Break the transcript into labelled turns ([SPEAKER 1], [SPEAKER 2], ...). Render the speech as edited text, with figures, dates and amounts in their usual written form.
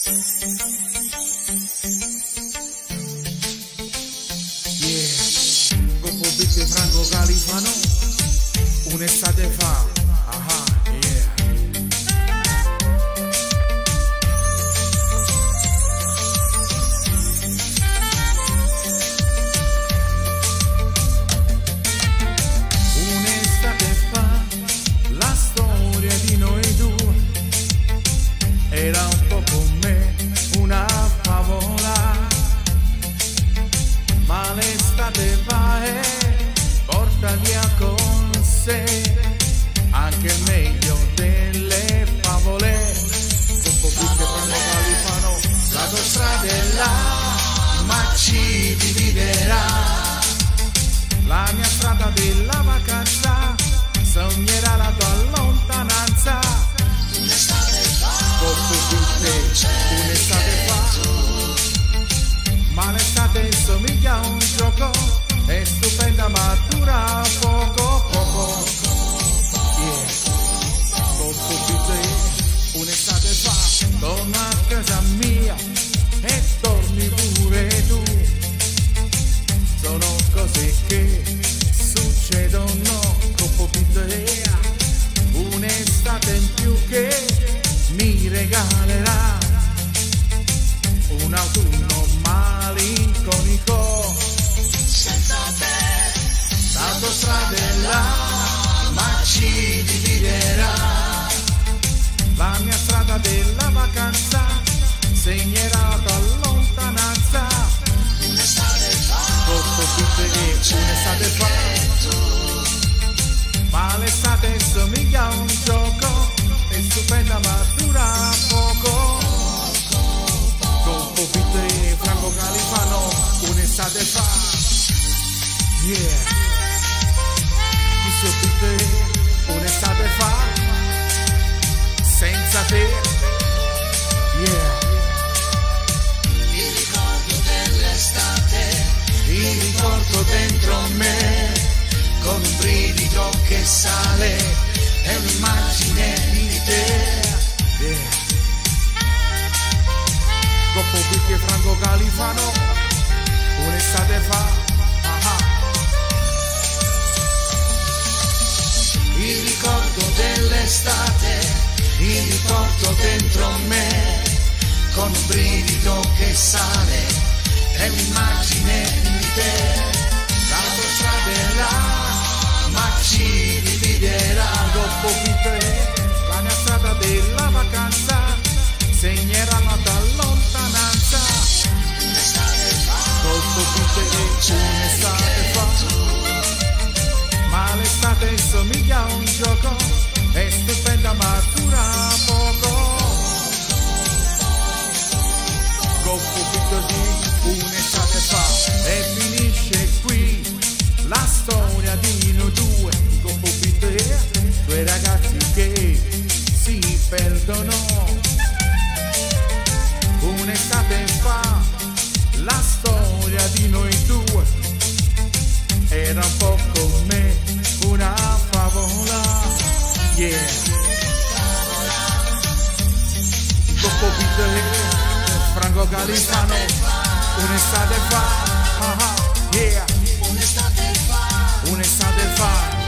[SPEAKER 1] Dopo Vitte Franco Califano, un'estate fa, Un'estate fa, la storia di noi due era un po' come una favola, ma l'estate va e porta via con sé anche il meglio delle favole. Dopo Vitte Franco Califano, l'autostrada è là, ma ci dividerà. La mia strada della vacanza sognerà la tua lontananza. Dopo Vitte, un'estate fa, ma l'estate somiglia a un gioco, è stupenda ma dura poco poco. Dopo Vitte, un'estate fa, torno a casa mia e torni pure tu. Sono cose che succedono. Dopo Vitte, un'estate in più che mi regalerà un autunno malinconico. Senza te l'autostrada è là, ma ci dividerà. La mia strada della vacanza segnerà la tua lontananza. Dopo Vitte, un'estate fa, ma l'estate somiglia a un gioco, è stupenda ma dura poco. Dopo Vitte Franco Califano, un'estate fa, Dice Vitte, un'estate fa, senza te,
[SPEAKER 2] Il ricordo dell'estate,
[SPEAKER 1] il ricordo dentro me,
[SPEAKER 2] con un brivido che sale, è un'immagine di te.
[SPEAKER 1] Dopo Vitte Franco Califano, un'estate fa,
[SPEAKER 2] Il ricordo dell'estate, il ricordo dentro me, con un brivido che sale, è un'immagine di te. L'autostrada è là, ma ci dividerà.
[SPEAKER 1] dopo Vitte, la mia strada della vacanza segnerà la tua lontananza. Dopo Vitte, un'estate fa, ma l'estate somiglia a un gioco, è stupenda ma dura poco. Dopo Vitte, un'estate fa, e finisce qui la storia di noi due. Dopo Vitte, due ragazzi che si perdono. Un'estate fa, la storia di noi due era un po' come una favola. Dopo Vitte Franco Califano, un'estate fa,
[SPEAKER 2] Un'estate fa,
[SPEAKER 1] un'estate fa.